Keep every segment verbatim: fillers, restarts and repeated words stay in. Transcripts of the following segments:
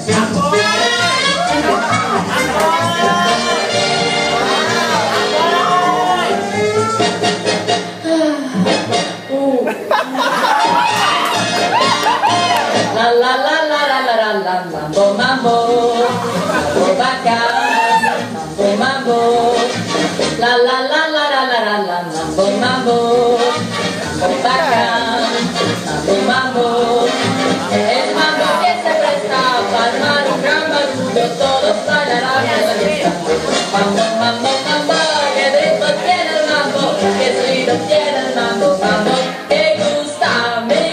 La la la la la la la la mambo mambo mambo bacán mambo mambo la la la la la la la la mambo mambo mambo bacán mambo mambo el mambo que se presta para armar un gran barullo todos bailarán en la fiesta mambo mambo mambo que ritmo tiene el mambo que sonido tiene el mambo mambo que gusta a mí.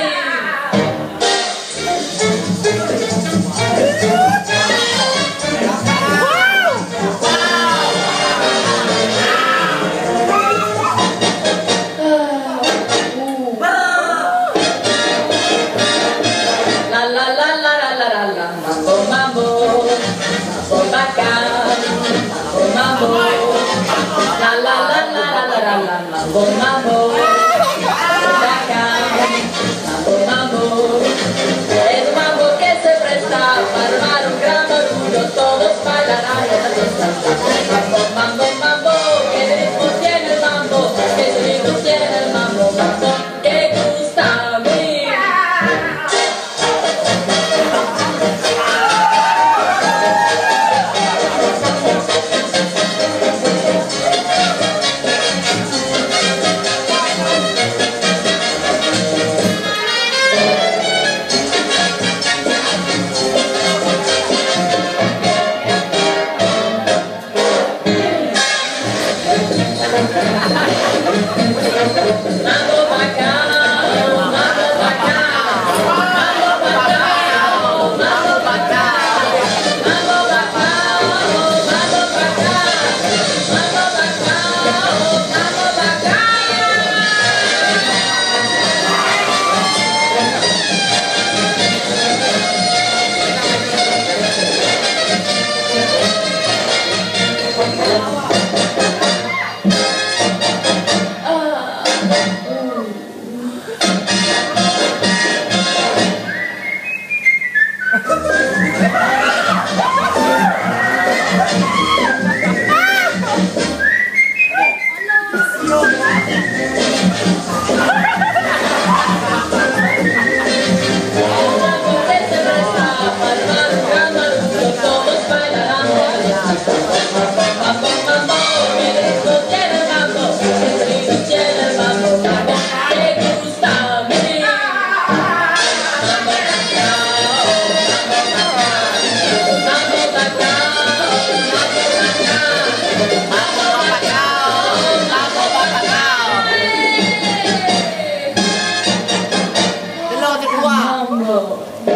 Mambo, mambo, mambo bacán, mambo, mambo, la la la la la la la la, mambo, mambo, mambo bacán, mambo, mambo, el mambo que se presta para armar un gran barullo, todos bailarán en la fiesta. Mambo, mambo, mambo, que ritmo tiene el mambo, que sonido tiene el mambo, mambo, que gusta a mí. Mambo bacán, mambo bacán, mambo bacán, mambo bacán, mambo bacán, mambo bacán, mambo bacán, mambo bacán. Mambo.